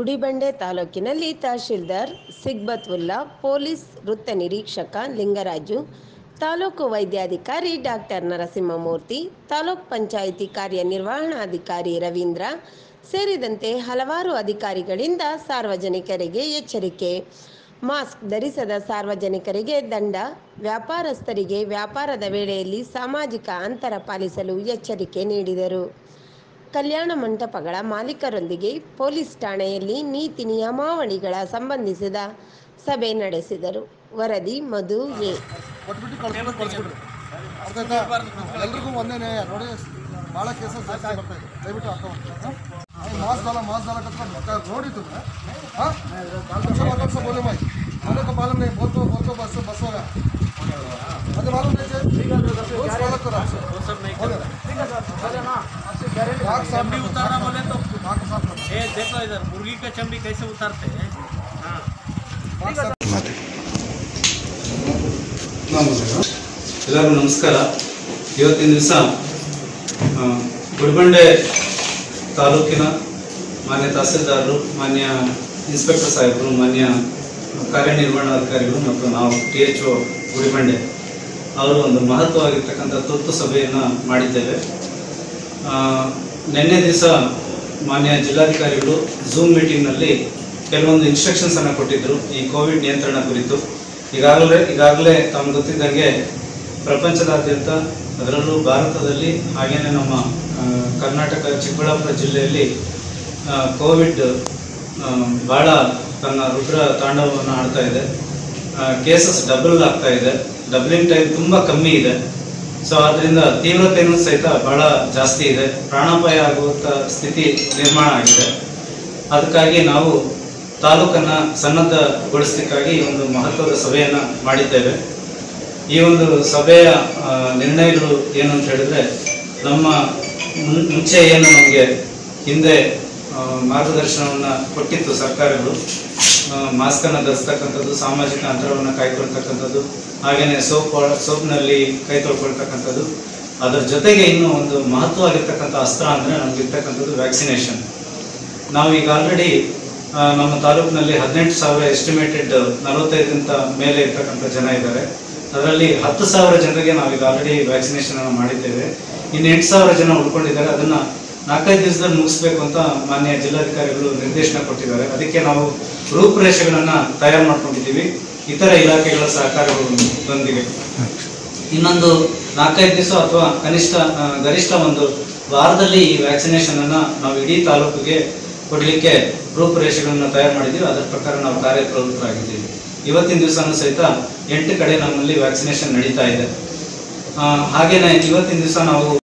ಗುಡಿಬಂಡೆ ತಾಲೂಕಿನಲ್ಲಿ ತಹಶೀಲ್ದಾರ್ ಸಿಗ್ಬತ್ವುಲ್ಲಾ, ಪೊಲೀಸ್ ವೃತ್ತ ನಿರೀಕ್ಷಕ ಲಿಂಗರಾಜು, ತಾಲೂಕು ವೈದ್ಯಾಧಿಕಾರಿ ಡಾಕ್ಟರ್ ನರಸಿಂಹಮೂರ್ತಿ, ತಾಲೂಕ್ ಪಂಚಾಯಿತಿ ಕಾರ್ಯನಿರ್ವಹಣಾಧಿಕಾರಿ ರವೀಂದ್ರ ಸೇರಿದಂತೆ ಹಲವಾರು ಅಧಿಕಾರಿಗಳಿಂದ ಸಾರ್ವಜನಿಕರಿಗೆ ಎಚ್ಚರಿಕೆ. ಮಾಸ್ಕ್ ಧರಿಸದ ಸಾರ್ವಜನಿಕರಿಗೆ ದಂಡ, ವ್ಯಾಪಾರಸ್ಥರಿಗೆ ವ್ಯಾಪಾರದ ವೇಳೆಯಲ್ಲಿ ಸಾಮಾಜಿಕ ಅಂತರ ಪಾಲಿಸಲು ಎಚ್ಚರಿಕೆ ನೀಡಿದರು. ಕಲ್ಯಾಣ ಮಂಟಪಗಳ ಮಾಲೀಕರೊಂದಿಗೆ ಪೊಲೀಸ್ ಠಾಣೆಯಲ್ಲಿ ನೀತಿ ನಿಯಮಾವಳಿಗಳ ಸಂಬಂಧಿಸಿದ ಸಭೆ ನಡೆಸಿದರು. ವರದಿ ಮಧು ಎ. ಎಲ್ರಿಗೂ ಒಂದೇ ನೋಡಿ, ಭಾಳ ಕೇಸಸ್ ಜಾಸ್ತಿ ಬರ್ತಾ ಇದೆ. ದಯವಿಟ್ಟು ಅರ್ಥ मास्क रोड इतना हाँ सब बोले भाई मैंने तो मालूम नहीं बोलते बस होगा मुझे मालूम नहीं चमड़ी उतारना बोले तो ये देखो इधर मुर्गी का चमड़ी कैसे उतारते हैं। ಎಲ್ಲರಿಗೂ ನಮಸ್ಕಾರ. ಇವತ್ತಿನ ದಿವಸ ಗುಡಿಬಂಡೆ ತಾಲೂಕಿನ ಮಾನ್ಯ ತಹಸೀಲ್ದಾರರು, ಮಾನ್ಯ ಇನ್ಸ್ಪೆಕ್ಟರ್ ಸಾಹೇಬರು, ಮಾನ್ಯ ಕಾರ್ಯನಿರ್ವಹಣಾಧಿಕಾರಿಗಳು ಮತ್ತು ನಾವು THO ಗುಡಿಬಂಡೆ ಅವರು ಒಂದು ಮಹತ್ವವಾಗಿರ್ತಕ್ಕಂಥ ತುರ್ತು ಸಭೆಯನ್ನು ಮಾಡಿದ್ದೇವೆ. ನಿನ್ನೆ ದಿವಸ ಮಾನ್ಯ ಜಿಲ್ಲಾಧಿಕಾರಿಗಳು ಝೂಮ್ ಮೀಟಿಂಗ್ನಲ್ಲಿ ಕೆಲವೊಂದು ಇನ್ಸ್ಟ್ರಕ್ಷನ್ಸನ್ನು ಕೊಟ್ಟಿದ್ದರು ಈ ಕೋವಿಡ್ ನಿಯಂತ್ರಣ ಕುರಿತು. ಈಗಾಗಲೇ ತಮಗೆ ಗೊತ್ತಿದ್ದಂಗೆ ಪ್ರಪಂಚದಾದ್ಯಂತ, ಅದರಲ್ಲೂ ಭಾರತದಲ್ಲಿ ಹಾಗೆಯೇ ನಮ್ಮ ಕರ್ನಾಟಕ ಚಿಕ್ಕಬಳ್ಳಾಪುರ ಜಿಲ್ಲೆಯಲ್ಲಿ ಕೋವಿಡ್ ಭಾಳ ತನ್ನ ರುದ್ರ ತಾಂಡವವನ್ನು ಆಡ್ತಾ ಇದೆ. ಕೇಸಸ್ ಡಬಲ್ ಆಗ್ತಾ ಇದೆ, ಡಬ್ಲಿಂಗ್ ಟೈಮ್ ತುಂಬ ಕಮ್ಮಿ ಇದೆ. ಸೊ ಅದರಿಂದ ತೀವ್ರತೆಯೂ ಸಹಿತ ಭಾಳ ಜಾಸ್ತಿ ಇದೆ, ಪ್ರಾಣಾಪಾಯ ಆಗುವಂಥ ಸ್ಥಿತಿ ನಿರ್ಮಾಣ ಆಗಿದೆ. ಅದಕ್ಕಾಗಿ ನಾವು ತಾಲೂಕನ್ನು ಸನ್ನದ್ಧಗೊಳಿಸಲಿಕ್ಕಾಗಿ ಒಂದು ಮಹತ್ವದ ಸಭೆಯನ್ನು ಮಾಡಿದ್ದೇವೆ. ಈ ಒಂದು ಸಭೆಯ ನಿರ್ಣಯಗಳು ಏನು ಅಂತ ಹೇಳಿದ್ರೆ, ನಮ್ಮ ಮುಂಚೆ ಏನು ನಮಗೆ ಹಿಂದೆ ಮಾರ್ಗದರ್ಶನವನ್ನು ಕೊಟ್ಟಿತ್ತು ಸರ್ಕಾರಗಳು, ಮಾಸ್ಕನ್ನು ಧರಿಸ್ತಕ್ಕಂಥದ್ದು, ಸಾಮಾಜಿಕ ಅಂತರವನ್ನು ಕಾಯ್ಕೊಳ್ತಕ್ಕಂಥದ್ದು, ಹಾಗೆಯೇ ಸೋಪ್ನಲ್ಲಿ ಕೈ ತೊಳ್ಕೊಳ್ತಕ್ಕಂಥದ್ದು, ಅದರ ಜೊತೆಗೆ ಇನ್ನೂ ಒಂದು ಮಹತ್ವವಾಗಿರ್ತಕ್ಕಂಥ ಅಸ್ತ್ರ ಅಂದರೆ ನಮಗಿರ್ತಕ್ಕಂಥದ್ದು ವ್ಯಾಕ್ಸಿನೇಷನ್. ನಾವು ಈಗ ಆಲ್ರೆಡಿ ನಮ್ಮ ತಾಲೂಕಿನಲ್ಲಿ 18,000 ಎಸ್ಟಿಮೇಟೆಡ್ 45ಗಿಂತ ಮೇಲೆ ಇರ್ತಕ್ಕಂಥ ಜನ ಇದ್ದಾರೆ. ಅದರಲ್ಲಿ 10,000 ಜನರಿಗೆ ನಾವೀಗ ಆಲ್ರೆಡಿ ವ್ಯಾಕ್ಸಿನೇಷನ್ ಅನ್ನು ಮಾಡಿದ್ದೇವೆ. ಇನ್ನು 8,000 ಜನ ಉಳ್ಕೊಂಡಿದ್ದಾರೆ. ಅದನ್ನು 4-5 ದಿವಸದಲ್ಲಿ ಮುಗಿಸ್ಬೇಕು ಅಂತ ಮಾನ್ಯ ಜಿಲ್ಲಾಧಿಕಾರಿಗಳು ನಿರ್ದೇಶನ ಕೊಟ್ಟಿದ್ದಾರೆ. ಅದಕ್ಕೆ ನಾವು ರೂಪುರೇಷೆಗಳನ್ನು ತಯಾರು ಮಾಡ್ಕೊಂಡಿದ್ದೀವಿ ಇತರ ಇಲಾಖೆಗಳ ಸಹಕಾರದೊಂದಿಗೆ. ಇನ್ನೊಂದು 4-5 ದಿವಸ ಅಥವಾ ಗರಿಷ್ಠ ಒಂದು ವಾರದಲ್ಲಿ ಈ ವ್ಯಾಕ್ಸಿನೇಷನ್ ಅನ್ನು ನಾವು ಇಡೀ ತಾಲೂಕಿಗೆ ಕೊಡಲಿಕ್ಕೆ ರೂಪುರೇಷೆಗಳನ್ನು ತಯಾರು ಮಾಡಿದ್ದೀವಿ. ಅದರ ಪ್ರಕಾರ ನಾವು ಕಾರ್ಯಪ್ರವೃತ್ತರಾಗಿದ್ದೀವಿ. ಇವತ್ತಿನ ದಿವಸನೂ ಸಹಿತ 8 ಕಡೆ ನಮ್ಮಲ್ಲಿ ವ್ಯಾಕ್ಸಿನೇಷನ್ ನಡೀತಾ ಇದೆ. ಹಾಗೇನೆ ಇವತ್ತಿನ ದಿವಸ ನಾವು